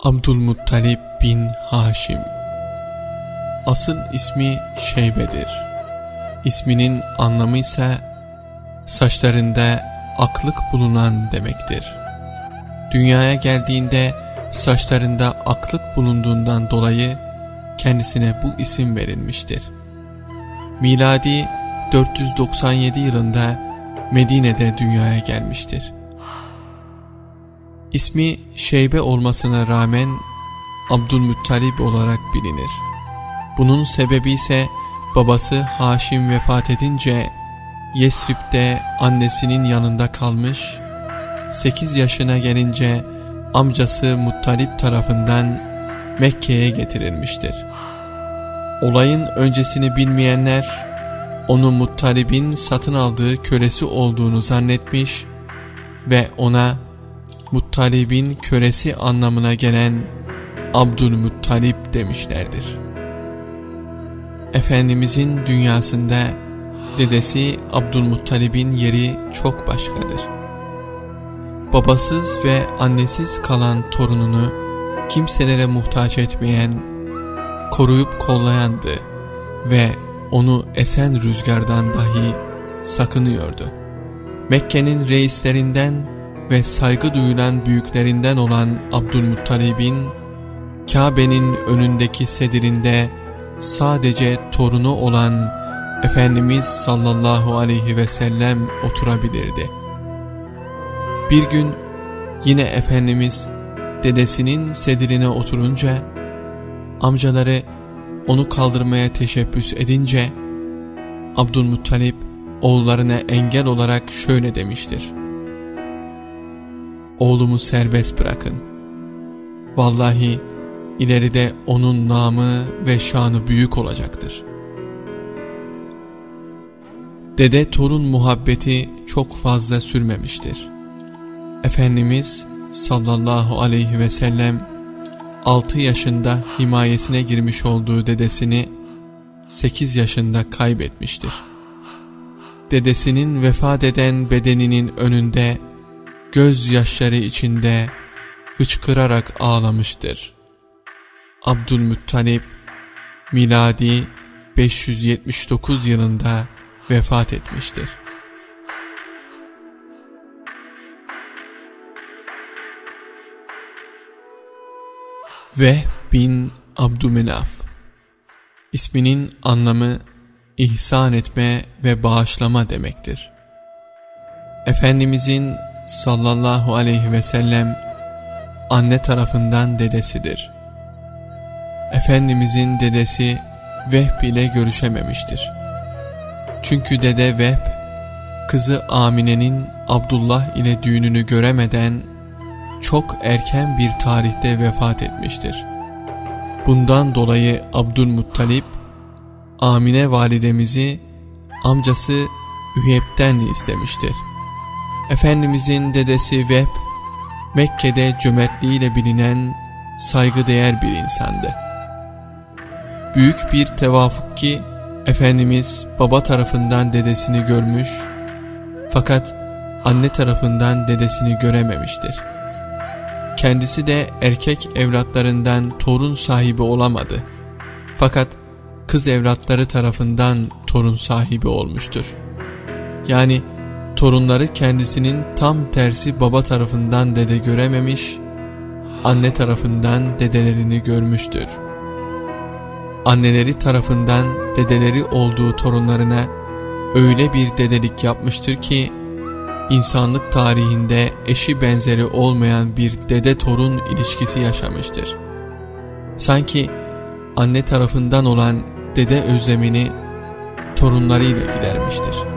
Abdülmuttalib bin Haşim. Asıl ismi Şeybe'dir. İsminin anlamı ise saçlarında aklık bulunan demektir. Dünyaya geldiğinde saçlarında aklık bulunduğundan dolayı kendisine bu isim verilmiştir. Miladi 497 yılında Medine'de dünyaya gelmiştir. İsmi Şeybe olmasına rağmen Abdülmuttalib olarak bilinir. Bunun sebebi ise babası Haşim vefat edince Yesrib'de annesinin yanında kalmış, 8 yaşına gelince amcası Muttalib tarafından Mekke'ye getirilmiştir. Olayın öncesini bilmeyenler onu Muttalib'in satın aldığı kölesi olduğunu zannetmiş ve ona Muttalib'in kölesi anlamına gelen Abdülmuttalib demişlerdir. Efendimizin dünyasında dedesi Abdülmuttalib'in yeri çok başkadır. Babasız ve annesiz kalan torununu kimselere muhtaç etmeyen, koruyup kollayandı ve onu esen rüzgardan dahi sakınıyordu. Mekke'nin reislerinden ve saygı duyulan büyüklerinden olan Abdülmuttalib'in Kabe'nin önündeki sedirinde sadece torunu olan Efendimiz sallallahu aleyhi ve sellem oturabilirdi. Bir gün yine Efendimiz dedesinin sedirine oturunca amcaları onu kaldırmaya teşebbüs edince Abdülmuttalib oğullarına engel olarak şöyle demiştir: "Oğlumu serbest bırakın. Vallahi ileride onun namı ve şanı büyük olacaktır." Dede torun muhabbeti çok fazla sürmemiştir. Efendimiz sallallahu aleyhi ve sellem 6 yaşında himayesine girmiş olduğu dedesini 8 yaşında kaybetmiştir. Dedesinin vefat eden bedeninin önünde gözyaşları içinde hıçkırarak ağlamıştır. Abdülmuttalib miladi 579 yılında vefat etmiştir. Vehb bin Abdümenaf. İsminin anlamı ihsan etme ve bağışlama demektir. Efendimizin sallallahu aleyhi ve sellem anne tarafından dedesidir. Efendimizin dedesi Vehb ile görüşememiştir. Çünkü dede Vehb kızı Amine'nin Abdullah ile düğününü göremeden çok erken bir tarihte vefat etmiştir. Bundan dolayı Abdülmuttalib Amine validemizi amcası Üheyb'den istemiştir. Efendimizin dedesi Vehb Mekke'de cömertliğiyle bilinen saygıdeğer bir insandı. Büyük bir tevafuk ki Efendimiz baba tarafından dedesini görmüş fakat anne tarafından dedesini görememiştir. Kendisi de erkek evlatlarından torun sahibi olamadı. Fakat kız evlatları tarafından torun sahibi olmuştur. Yani torunları kendisinin tam tersi baba tarafından dede görememiş, anne tarafından dedelerini görmüştür. Anneleri tarafından dedeleri olduğu torunlarına öyle bir dedelik yapmıştır ki, İnsanlık tarihinde eşi benzeri olmayan bir dede-torun ilişkisi yaşamıştır. Sanki anne tarafından olan dede özlemini torunlarıyla gidermiştir.